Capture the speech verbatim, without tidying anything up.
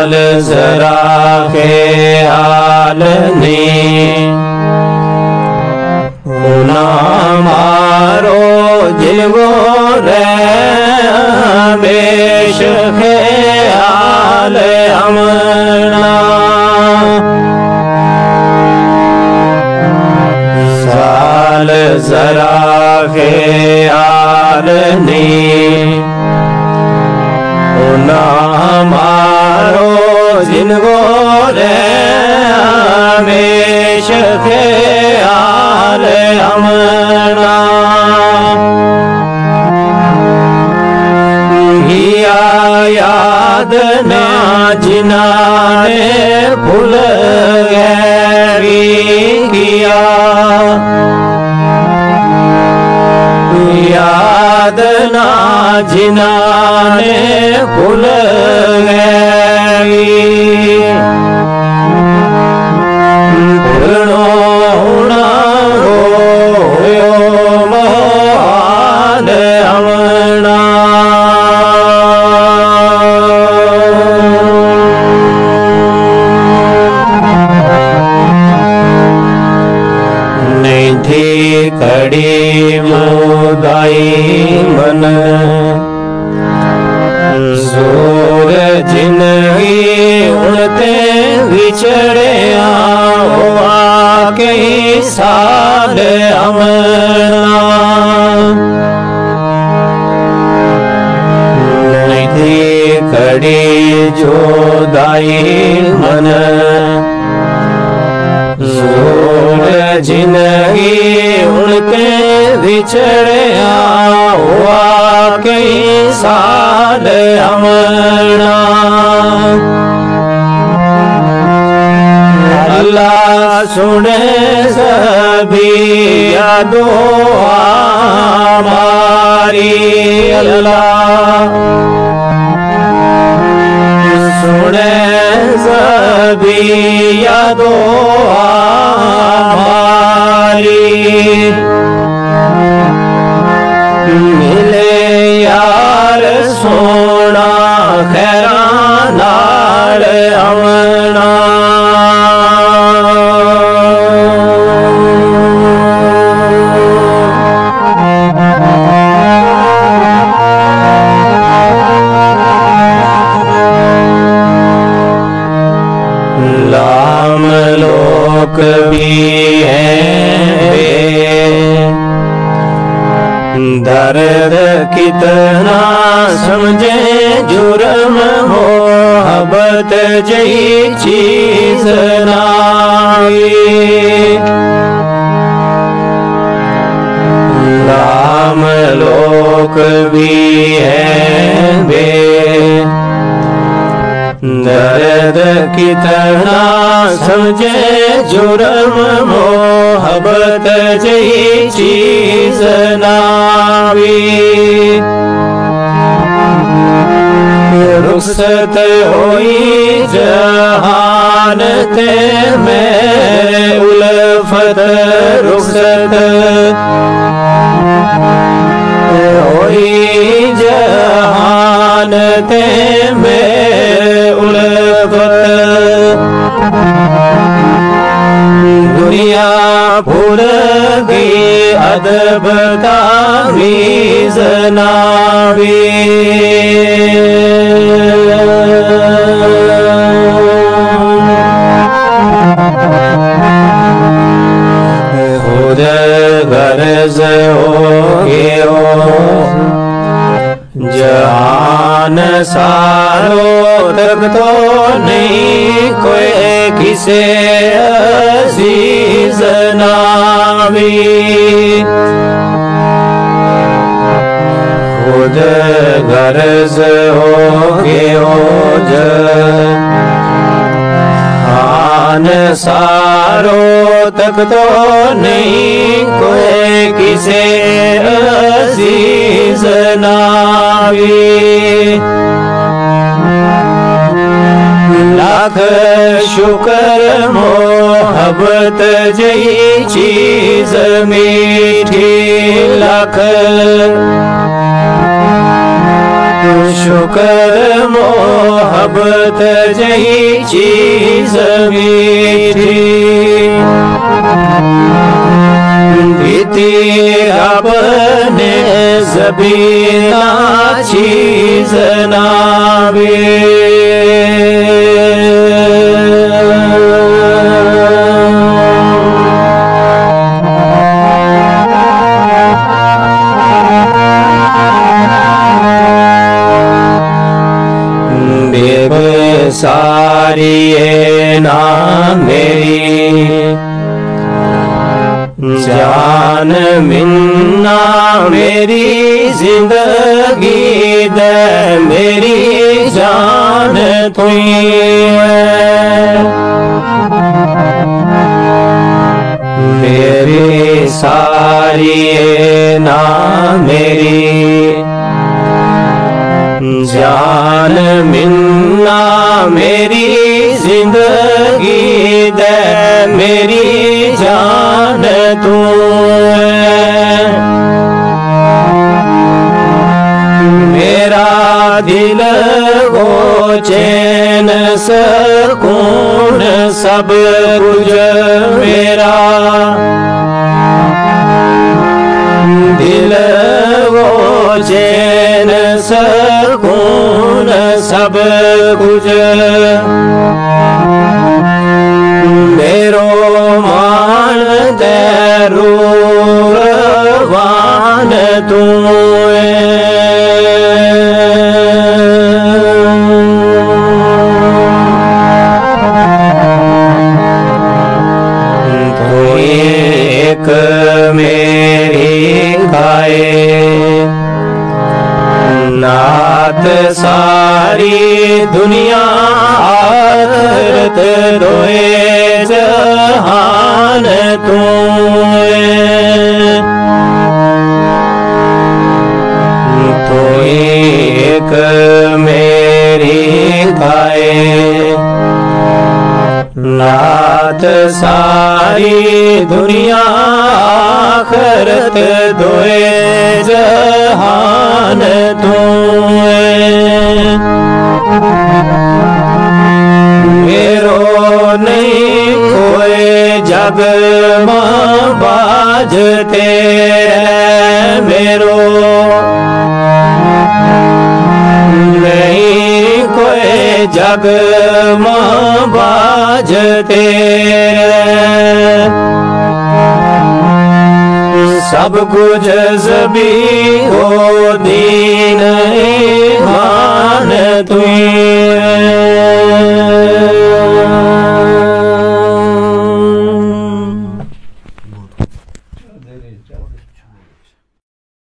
साल जरा ख्याल नहीं ना मारो जिलगो रे हमेश ख्याल हमना साल जरा ख्याल नहीं ना मारो जिलगो रे हमेश ख्याल हमना किया याद ना जिनाने भूल गए किया याद ना जिनाने भूल गए भूलनो ना हो महान हमना नहीं थी कड़ी मुदाई मन सूरज नहीं उड़ते विछड़े हुआ कई साल हमना नहीं थी कड़ी जुदाई मन सूरज नहीं उड़ते विछड़े हुआ कई साल हमना अल्लाह सुने सभी यादों हमारी अल्लाह सुने सभी यादों हमारी मिले यार सोना खैरा नाल हमना लाम लोक भी है दर्द कितना समझे जुर्म मोहब्बत जही चीज नाई लाम लोक भी है बे दर्द कितना समझे जुर्म मोहब्बत जही चीज नावी रुखसत होई जहान ते मेरे उल्फत रुखसत होई जहान ते मेरे उल्फत दुनिया भूल गई अदब तावीज़ नावी खुद गर्ज हो गयो जहान सारो तक तो नहीं कोई किसे अजीज नावी खुद गर्ज हो गयो जहान सारो तक तो नहीं कोई किसे अजीज नावी लाख शुक्र मोहब्बत जही चीज मीठी लाख शुक्र मोहब्बत जही चीज मीठी बीती अपने ज़बीना चीज नावे सारी ये ना मेरी जान मिन्ना मेरी जिंदगी दे मेरी जान तुई मेरी सारी ये ना मेरी जान मिन्ना मेरी जिंदगी दे मेरी जान तू मेरा दिल को चैन सुकून सब कुछ मेरा दिल वो चैन सुकून सब कुछ मेरो मान तेरू वान तू तू एक मेरी गाए नात सारी दुनिया आखिरत दोए जहान तू तू एक मेरी गाए नात सारी दुनिया आखिरत दोए जहान तू मेरो नहीं कोई जग मां बाज तेरे मेरो नहीं कोई जग मां बाज तेरे सब कुछ ज़बी हो दीन ईमान तुई